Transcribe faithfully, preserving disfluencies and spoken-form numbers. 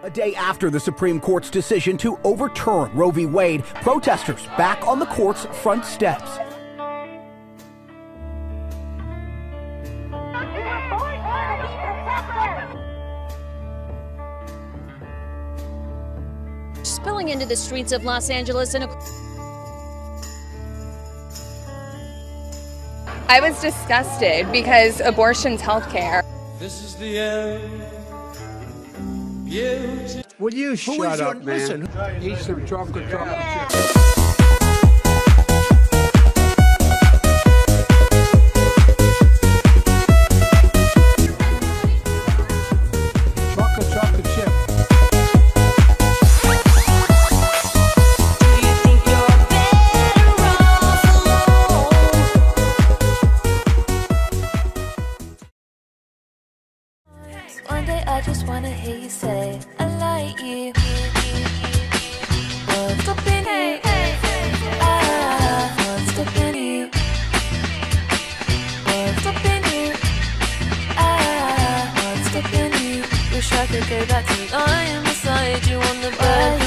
A day after the Supreme Court's decision to overturn Roe v. Wade, protesters back on the court's front steps. Spilling into the streets of Los Angeles in a... I was disgusted because abortion's healthcare. This is the end. Beauty. Will you shut up, man? Listen, eat some chocolate chocolate Yeah. chips. Chocolate chocolate chip. One day I just wanna hear you say I like you. What's stopping you? Ah, what's stopping you? What's stopping you? Ah, what's stopping you? Wish I could go back to lying beside you on the bed.